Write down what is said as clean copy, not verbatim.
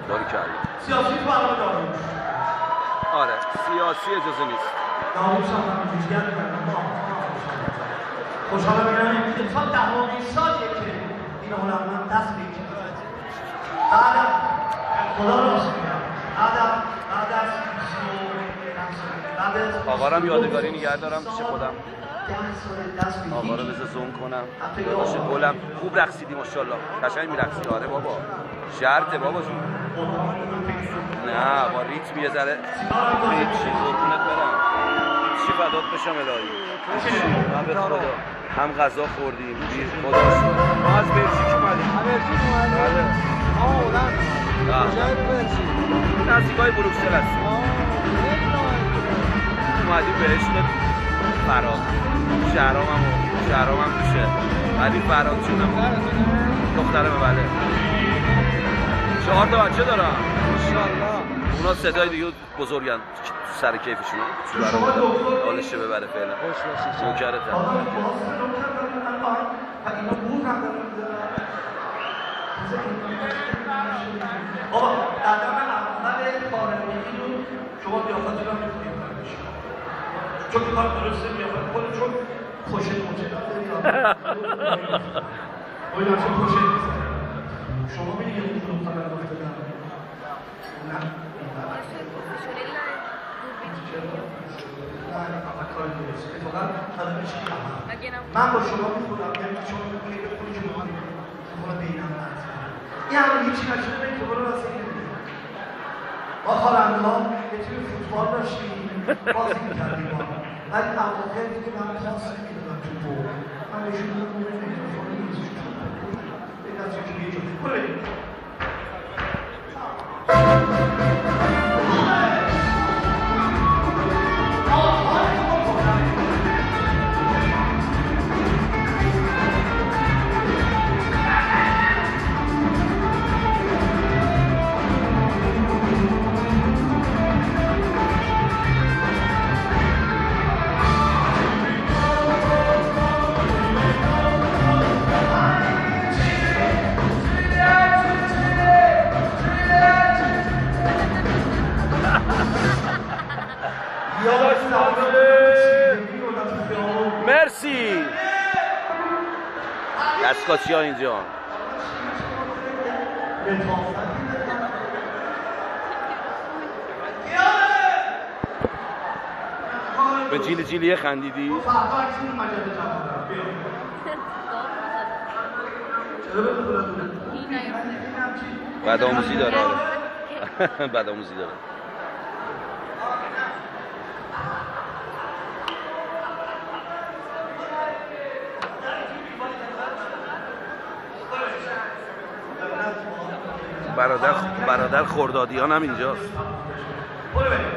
داری کردی سیاسی تو برنامه داریوش. آره سیاسی اجازه نیست. داریوش هم همینجوری ما خوشحال می‌شم که تا 10 سالیه که این هنرمند دست به این بعد خدا راست میگم بعد از آقا رو یادگاری نگه دارم پیش خودم. آقا رو بذار زوم کنم. داداش گلم خوب رقصیدی ماشاءالله. قشنگ میرقصی. آره بابا شرطه بابا جون. نه با ریتم یه ذره چی قربونت برم. چی فدات بشم الهی. من به خدا هم غذا خوردیم بیر خدا ما از بلژیک اومدیم. بله. نزدیکای بروکسل هستیم. اومدیم بهشت فراد. شهرام هم توشه. ولی فراد چونم دخترمه. بله 4 تا بچه دارم انشالله. اونا صدای دیگه بزرگن سر کیفشونه. حالشه ببره فعلا. نوکرت آقا قدم اول کارمندی رو شما قیافت رو می‌کنید چون کار درسته قیافت کنه چون خوشه باید چون خوشه شما می‌گید اون رو فقط گفته نه من با شما می‌خونم یعنی شما می‌گید بخونی که من بینم یعنی هیچی نشده که برو راسته نمیدیم ما خواننده ها یه توی فوتبال داشتیم بازی میکردیم ما ولی اواخر دیگه من پاس نمیدادم تو بو من بهشون دادم بودم میکروفون نیست به دست که یه جا برو بریم مرسی دستکاچی ها اینجا به جیلی جیلیه خندیدی؟ بعد آموزی داره بعد آموزی داره برادر خردادیان هم اینجاست.